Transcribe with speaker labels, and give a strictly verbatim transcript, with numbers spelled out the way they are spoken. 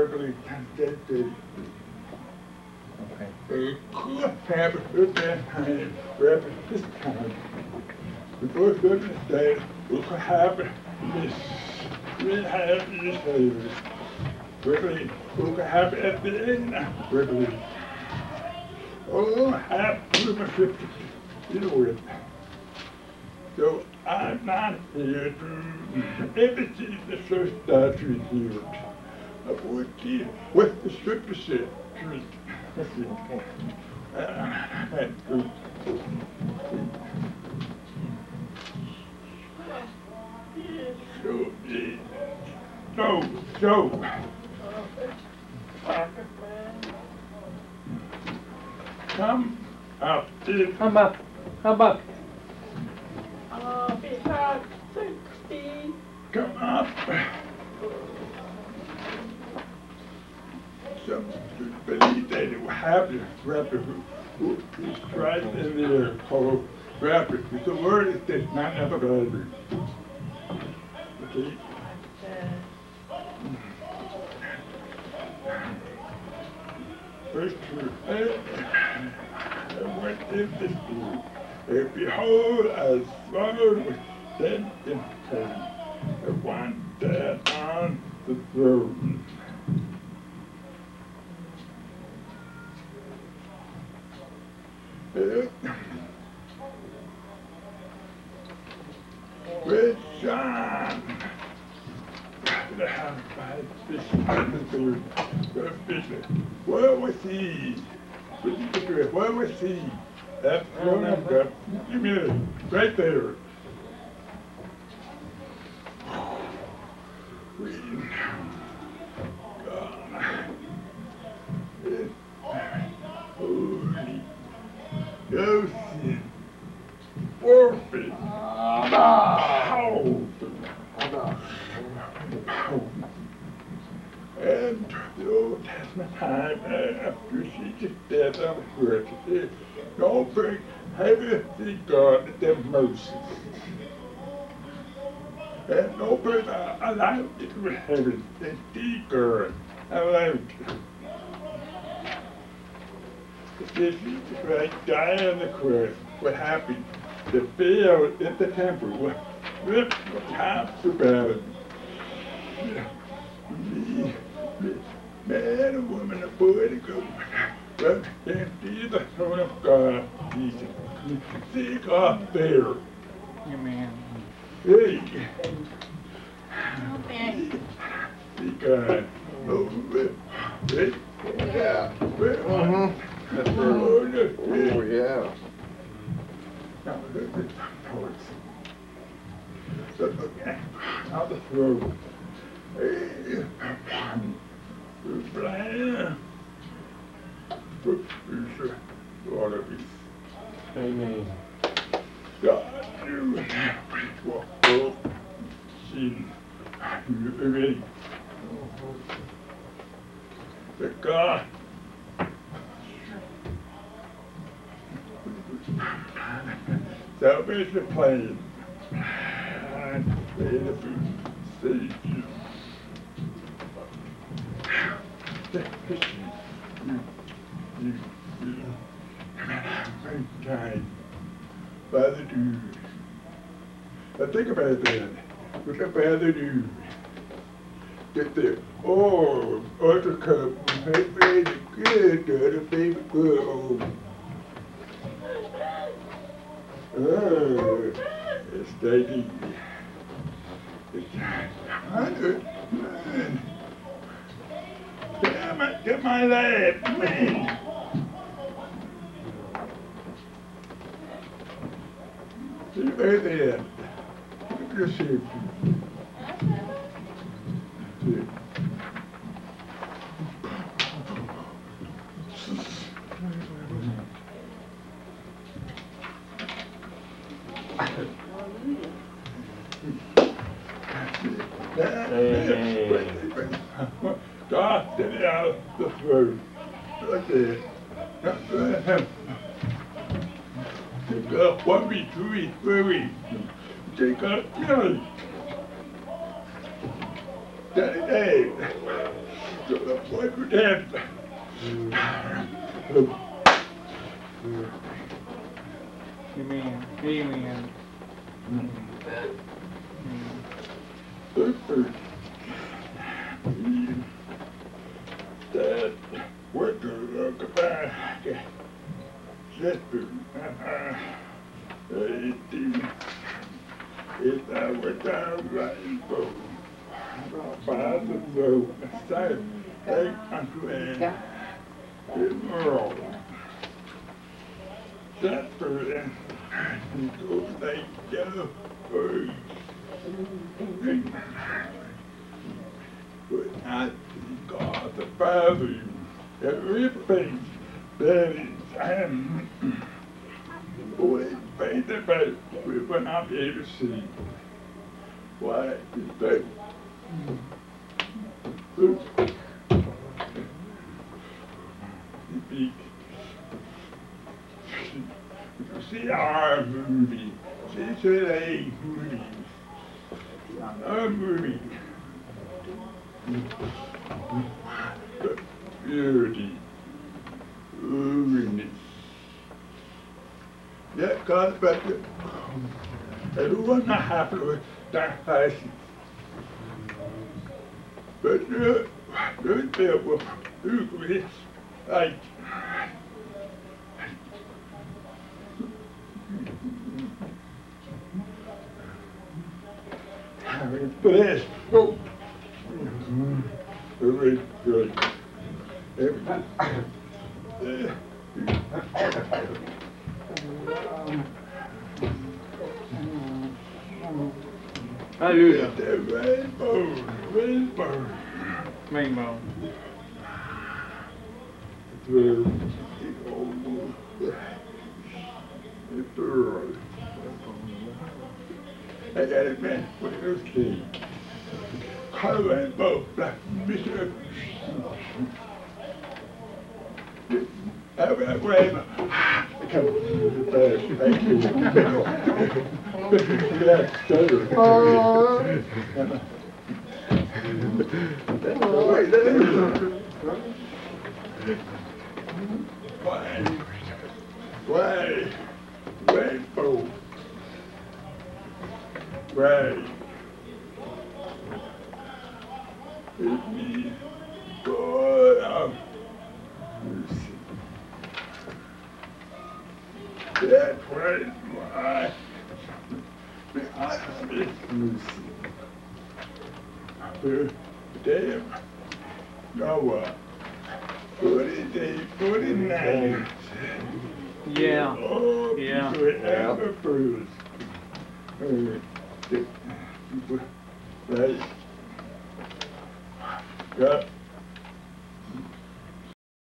Speaker 1: verbally contested.
Speaker 2: Okay.
Speaker 1: It could happen at that time, rapid this time. Before goodness day, what could happen is we have these haters. Verbally, what could happen at the end, verbally. Oh, half membership, you know it. So I'm not here to imitate the first doctrine here. I would deal with the scripture said. Let's see. Uh, that's good. So, so, so. Come up.
Speaker 2: Come up. Come up.
Speaker 3: Uh, because sixty.
Speaker 1: Come up. Some believe that it will happen. Rapper who is Christ in there called rapper. The word is that not ever better. Okay. Verse two. And went into school, and behold, a throne was set in heaven, and one sat on the throne. With John, where was he? Where was he? That throne of God. Give me it. Right there. Reading. God. It's holy. No sin. Forfeit. Powerful. And the Old Testament time after Jesus' death on the cross, it said, don't bring heaven to God to them Moses. And don't bring allowed to heaven and see God allowed. It says Jesus Christ died on the cross. What happened? The veil in the temple was ripped from top to bottom. Me, me, man, a woman, a boy, a girl, but can't see the throne of God, Jesus. See God there.
Speaker 2: Amen.
Speaker 1: Hey.
Speaker 3: Okay.
Speaker 1: See God. Oh, hey.
Speaker 4: Yeah.
Speaker 1: Uh-huh.
Speaker 4: Oh, yeah.
Speaker 1: Now, look at the towards. Look at how the throne. Hey. Blind. All of it.
Speaker 2: Amen.
Speaker 1: God, you walk up, sin, you're ready. But God, salvation plan, way to save you. You, you, you, time. Father, do. Now think about that. What the Father do? Get there. Oh, other cup. Hey, baby, good, good, baby, good. Oh, oh, it's steady. It's hundred. Damn it, get my leg, man. See right there. Look at your shape. See. God, get it out the throat. Right there. Take up one week, two weeks, three weeks. Take up, really. Daddy Dave. What would happen?
Speaker 2: Amen. Amen.
Speaker 1: Super. Dad, what do you look about? Sister, uh-uh. If I were down rainbow, by the road, side, take unto end, in the world. That person, go like yellow birds. But I see God the Father, you, everything that is, and always face to face, we will not be able to see. Why is that? You see our movie, see today movie, our movie, the beauty, loveliness. That comes back to everyone not happy with that fashion. But you, you people who could like having blessed hope. Very good.
Speaker 2: Hallelujah.
Speaker 1: The rainbow, rainbow.
Speaker 2: Rainbow.
Speaker 1: The old, the bird. I got it, man. What is it? Color rainbow, black, Mister Have that rainbow. Come on, thank you. Yeah, sure. Why? Why? Rainbow. Why? It means God of mercy. That's why I have this mercy. For damn Noah, forty days, forty nights.
Speaker 2: Yeah.
Speaker 1: Oh,
Speaker 2: Yeah.
Speaker 1: forever first. Right. God.